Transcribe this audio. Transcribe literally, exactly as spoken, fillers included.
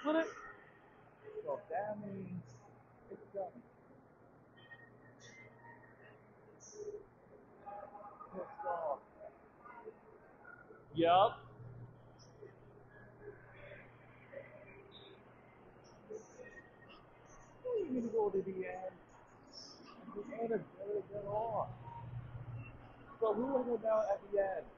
Put it. So that means it's done. Pissed off. Yup. You need to go to the end. The end is better than off. So we will go down at the end.